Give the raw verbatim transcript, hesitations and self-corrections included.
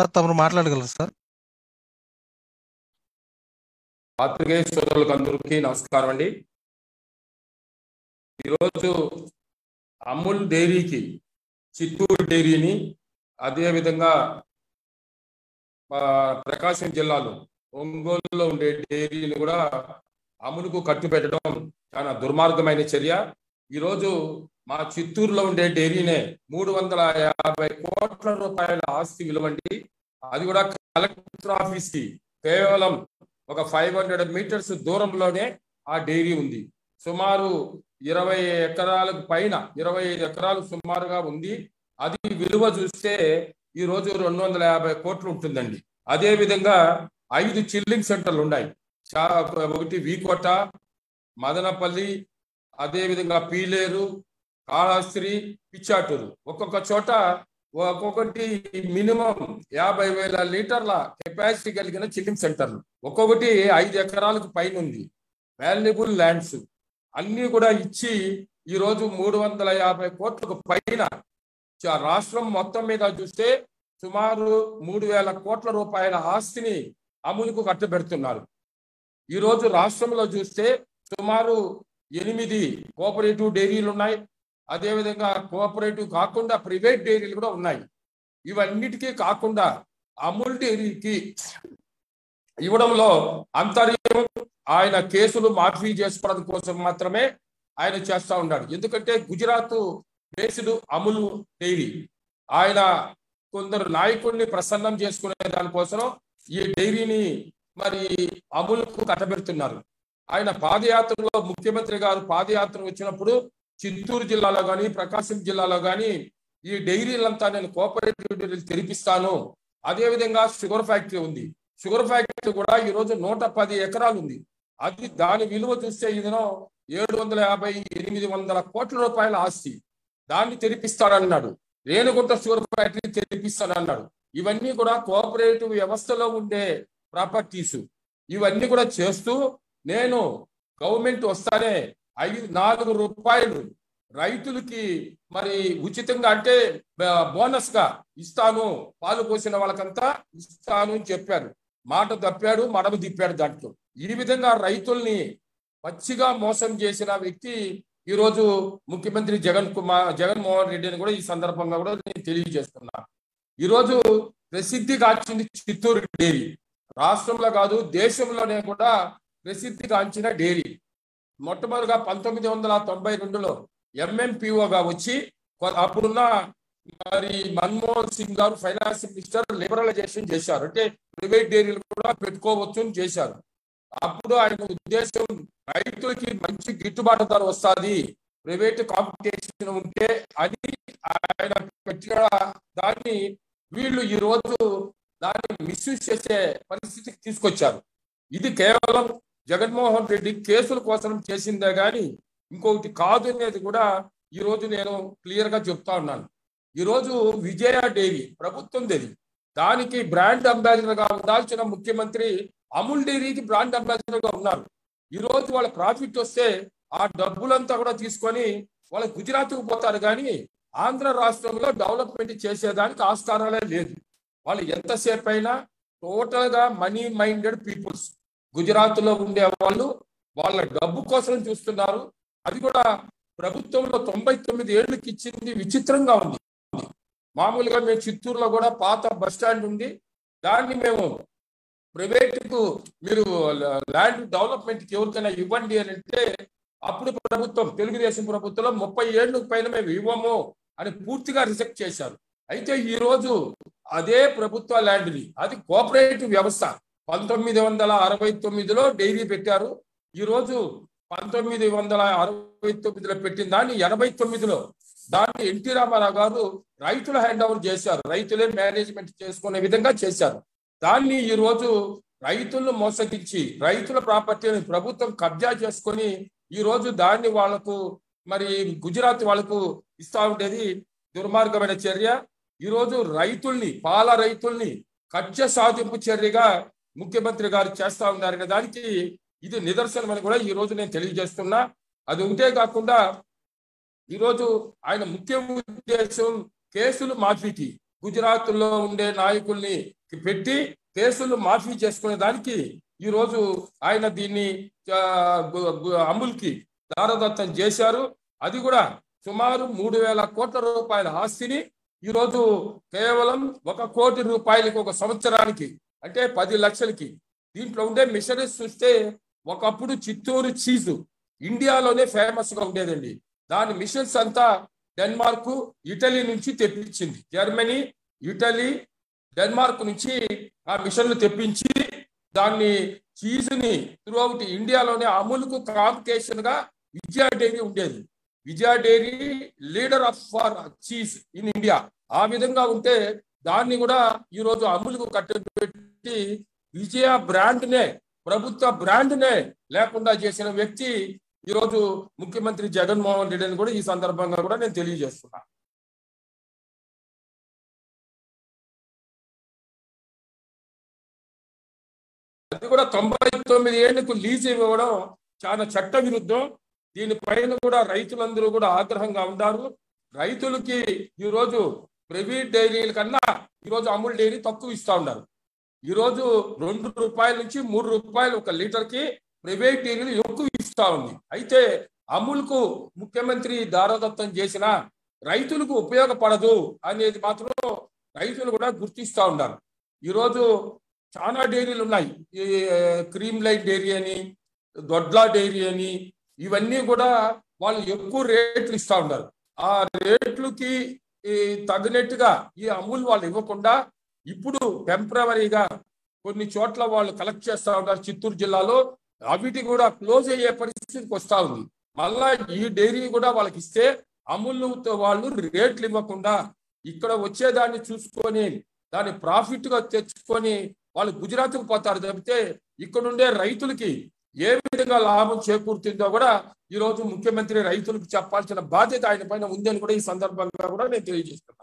Sir తమరు మాట్లాడగలరు sir. పాత్రికేయ సోదరులకు అందరికీ నమస్కారం అండి. ఈరోజు అమూల్ డైరీకి చిత్తూరు డైరీని అదేవిధంగా ప్రకాశం జిల్లాలో ఒంగోలులో ఉండే డైరీని కూడా అమలుకు కట్టుబెట్టడం చాలా దుర్మార్గమైన చర్య. ఈరోజు మా చిత్తూరులో ఉండే డైరీనే మూడు వందల యాభై కోట్ల రూపాయల ఆస్తి విలువండి. అది కూడా కలెక్టర్ ఆఫీస్ కి కేవలం ఒక ఫైవ్ హండ్రెడ్ మీటర్స్ దూరంలోనే ఆ డైరీ ఉంది. సుమారు ఇరవై ఎకరాలకు పైన ఇరవై ఐదు ఎకరాలు సుమారుగా ఉంది. అది విలువ చూస్తే ఈ రోజు రెండు వందల యాభై కోట్లు ఉంటుందండి. అదే విధంగా ఐదు చిల్లింగ్ సెంటర్లు ఉన్నాయి. చా ఒకటి వీకోట, మదనపల్లి, అదే విధంగా పీలేరు, కాళహస్తి, పిచ్చాటూరు. ఒక్కొక్క చోట ఒక్కొక్కటి మినిమం యాభై వేల లీటర్ల కెపాసిటీ కలిగిన చిల్లింగ్ సెంటర్లు. ఒక్కొక్కటి ఐదు ఎకరాలకు పైన ఉంది. వాల్యుబుల్ ల్యాండ్స్ అన్ని కూడా ఇచ్చి ఈరోజు మూడు వందల యాభై కోట్లకు పైన రాష్ట్రం మొత్తం మీద చూస్తే సుమారు మూడు వేల కోట్ల రూపాయల ఆస్తిని అమలుకు కట్టబెడుతున్నారు. ఈరోజు రాష్ట్రంలో చూస్తే సుమారు ఎనిమిది కోఆపరేటివ్ డైరీలు ఉన్నాయి. అదేవిధంగా కోఆపరేటివ్ కాకుండా ప్రైవేట్ డైరీలు కూడా ఉన్నాయి. ఇవన్నిటికీ కాకుండా అమూల్ డైరీకి ఇవ్వడంలో అంతర్యం ఆయన కేసులు మాఫీ చేసుకోవడం కోసం మాత్రమే ఆయన చేస్తూ ఉన్నాడు. ఎందుకంటే గుజరాత్ బేస్డ్ అమూల్ డైరీ ఆయన కొందరు నాయకుడిని ప్రసన్నం చేసుకునే దానికోసం ఈ డైరీని మరి అమూల్కు కట్టబెడుతున్నారు. ఆయన పాదయాత్రలో ముఖ్యమంత్రి గారు పాదయాత్ర వచ్చినప్పుడు చిత్తూరు జిల్లాలో కానీ ప్రకాశం జిల్లాలో కానీ ఈ డైరీలంతా నేను కోఆపరేటివ్ డైరీలు తెరిపిస్తాను. అదేవిధంగా షుగర్ ఫ్యాక్టరీ ఉంది. షుగర్ ఫ్యాక్టరీ కూడా ఈరోజు నూట పది ఎకరాలు ఉంది. అది దాని విలువ చూస్తే ఇదినో ఏడు వందల యాభై ఎనిమిది వందల కోట్ల రూపాయల ఆస్తి. దాన్ని తెరిపిస్తాడన్నాడు. రేణుగుంట షుగర్ ఫ్యాక్టరీ తెరిపిస్తానన్నాడు. ఇవన్నీ కూడా కోఆపరేటివ్ వ్యవస్థలో ఉండే ప్రాపర్టీస్. ఇవన్నీ కూడా చేస్తూ నేను గవర్నమెంట్ వస్తానే ఐదు నాలుగు రూపాయలు రైతులకి మరి ఉచితంగా అంటే బోనస్ గా ఇస్తాను, పాలు పోసిన వాళ్ళకంతా ఇస్తాను అని చెప్పారు. మాట తప్పాడు, మడమ తిప్పాడు. దాంట్లో ఈ విధంగా రైతుల్ని పచ్చిగా మోసం చేసిన వ్యక్తి ఈరోజు ముఖ్యమంత్రి జగన్ కుమార్ జగన్మోహన్ రెడ్డి అని కూడా ఈ సందర్భంగా కూడా నేను తెలియజేస్తున్నా. ఈరోజు ప్రసిద్ధి గాంచింది చిత్తూరు డైరీ. రాష్ట్రంలో కాదు దేశంలోనే కూడా ప్రసిద్ధి గాంచిన డైరీ. మొట్టమొదటిగా పంతొమ్మిది వందల తొంభై రెండులో ఎంఎంపిఓగా వచ్చి అప్పుడున్న మరి మన్మోహన్ సింగ్ గారు ఫైనాన్స్ మినిస్టర్ లిబరలైజేషన్ చేశారు. అంటే ప్రైవేట్ డైరీలు కూడా పెట్టుకోవచ్చు అని చేశారు. అప్పుడు ఆయన ఉద్దేశం రైతులకి మంచి గిట్టుబాటు ధర వస్తుంది, ప్రైవేట్ కాంపిటీషన్ ఉంటే అని ఆయన పెట్టిన దాన్ని వీళ్ళు ఈ రోజు దాన్ని మిస్యూజ్ చేసే పరిస్థితికి తీసుకొచ్చారు. ఇది కేవలం జగన్మోహన్ రెడ్డి కేసుల కోసం చేసిందే కానీ ఇంకొకటి కాదు అనేది కూడా ఈ రోజు నేను క్లియర్ గా చెప్తా ఉన్నాను. ఈరోజు విజయ డైరీ ప్రభుత్వం దేది, దానికి బ్రాండ్ అంబాసిడర్ గా ఉండాల్సిన ముఖ్యమంత్రి అమూల్ డైరీకి బ్రాండ్ అంబాసిడర్ గా ఉన్నారు. ఈ రోజు వాళ్ళ ప్రాఫిట్ వస్తే ఆ డబ్బులంతా కూడా తీసుకొని వాళ్ళ గుజరాత్కు పోతారు. కానీ ఆంధ్ర రాష్ట్రంలో డెవలప్మెంట్ చేసేదానికి ఆస్కారాలే లేదు. వాళ్ళు ఎంతసేపు అయినా టోటల్ గా మనీ మైండెడ్ పీపుల్స్. గుజరాత్ లో ఉండే వాళ్ళు వాళ్ళ డబ్బు కోసం చూస్తున్నారు. అది కూడా ప్రభుత్వంలో తొంభై తొమ్మిది ఏళ్ళకి ఇచ్చింది విచిత్రంగా ఉంది. మామూలుగా మేము చిత్తూరులో కూడా పాత బస్ స్టాండ్ ఉంది, దాన్ని మేము ప్రైవేట్కు మీరు ల్యాండ్ డెవలప్మెంట్కి ఎవరికైనా ఇవ్వండి అని అంటే అప్పుడు ప్రభుత్వం తెలుగుదేశం ప్రభుత్వంలో ముప్పై ఏళ్ళకు పైన మేము ఇవ్వము అని పూర్తిగా రిజెక్ట్ చేశారు. అయితే ఈ రోజు అదే ప్రభుత్వ ల్యాండ్ని, అది కోఆపరేటివ్ వ్యవస్థ, పంతొమ్మిది వందల అరవై తొమ్మిదిలో డైరీ పెట్టారు. ఈ రోజు పంతొమ్మిది వందల అరవై తొమ్మిదిలో పెట్టిన దాన్ని ఎనభై తొమ్మిదిలో దాన్ని ఎన్టీ రామారావు గారు రైతుల హ్యాండ్ ఓవర్ చేశారు. రైతులే మేనేజ్మెంట్ చేసుకునే విధంగా చేశారు. దాన్ని ఈ రోజు రైతులను మోసగించి రైతుల ప్రాపర్టీని ప్రభుత్వం కబ్జా చేసుకొని ఈ రోజు దాన్ని వాళ్లకు మరి గుజరాత్ వాళ్లకు ఇస్తా ఉండేది దుర్మార్గమైన చర్య. ఈ రోజు రైతుల్ని పాల రైతుల్ని కక్ష సాధింపు చర్యగా ముఖ్యమంత్రి గారు చేస్తా ఉన్నారనే దానికి ఇది నిదర్శనం అని కూడా ఈ రోజు నేను తెలియజేస్తున్నా. అది ఉంటే కాకుండా ఈరోజు ఆయన ముఖ్య ఉద్దేశం కేసులు మాఫీకి. గుజరాత్లో ఉండే నాయకుల్ని పెట్టి కేసులు మాఫీ చేసుకునే దానికి ఈరోజు ఆయన దీన్ని అమూల్కి దారదత్తం చేశారు. అది కూడా సుమారు మూడు వేల కోట్ల రూపాయల ఆస్తిని ఈరోజు కేవలం ఒక కోటి రూపాయలకి ఒక సంవత్సరానికి అంటే పది లక్షలకి. దీంట్లో ఉండే మిషనరీస్ చూస్తే ఒకప్పుడు చిత్తూరు చీజు ఇండియాలోనే ఫేమస్ గా ఉండేదండి. దాని మిషన్స్ అంతా డెన్మార్క్ ఇటలీ నుంచి తెప్పించింది. జర్మనీ, ఇటలీ, డెన్మార్క్ నుంచి ఆ మిషన్లు తెప్పించి దాన్ని చీజ్ని త్రూఅవుట్ ఇండియాలోనే అమూల్కు కాంపిటీషన్ గా విజయ డైరీ ఉండేది. Vijaya dairy leader of for cheese in India. ఆ విధంగా ఉంటే దాన్ని కూడా ఈరోజు అమూల్కు కట్టబెట్టి విజయ బ్రాండ్నే, ప్రభుత్వ బ్రాండ్నే లేకుండా చేసిన వ్యక్తి ఈరోజు ముఖ్యమంత్రి జగన్మోహన్ రెడ్డి అని కూడా ఈ సందర్భంగా కూడా నేను తెలియజేస్తున్నా. అది కూడా తొంభై తొమ్మిది ఏళ్లకు లీజ్ ఇవ్వడం చాలా చట్ట విరుద్ధం. దీనిపైన కూడా రైతులందరూ కూడా ఆగ్రహంగా ఉన్నారు. రైతులకి ఈరోజు ప్రైవేట్ డైరీల కన్నా ఈరోజు అమూల్ డైరీ తక్కువ ఇస్తా ఉన్నారు. ఈరోజు రెండు రూపాయల నుంచి మూడు రూపాయలు ఒక లీటర్కి ప్రైవేట్ డైరీలు ఎక్కువ ఇస్తా ఉంది. అయితే అమూల్కు ముఖ్యమంత్రి దారదత్తం చేసిన రైతులకు ఉపయోగపడదు అనేది మాత్రం రైతులు కూడా గుర్తిస్తూ ఉన్నారు. ఈరోజు చాలా డైరీలు ఉన్నాయి. ఈ క్రీమ్ లైట్ డైరీ అని, దొడ్లా డైరీ అని, ఇవన్నీ కూడా వాళ్ళు ఎక్కువ రేట్లు ఇస్తూ ఉన్నారు. ఆ రేట్లకి తగినట్టుగా ఈ అమూల్ వాళ్ళు ఇవ్వకుండా ఇప్పుడు టెంపరవరీగా కొన్ని చోట్ల వాళ్ళు కలెక్ట్ చేస్తూ ఉన్నారు. చిత్తూరు జిల్లాలో అవిటి కూడా క్లోజ్ అయ్యే పరిస్థితికి వస్తూ ఉంది. మళ్ళా ఈ డైరీ కూడా వాళ్ళకి ఇస్తే అమూల్తో వాళ్ళు రేట్లు ఇవ్వకుండా ఇక్కడ వచ్చేదాన్ని చూసుకొని దాన్ని ప్రాఫిట్ గా తెచ్చుకొని వాళ్ళు గుజరాత్కు పోతారు తప్పితే ఇక్కడ ఉండే రైతులకి ఏ విధంగా లాభం చేకూరుతుందో కూడా ఈరోజు ముఖ్యమంత్రి రైతులకు చెప్పాల్సిన బాధ్యత ఆయన పైన ఉందని కూడా ఈ సందర్భంగా కూడా నేను తెలియజేస్తున్నాను.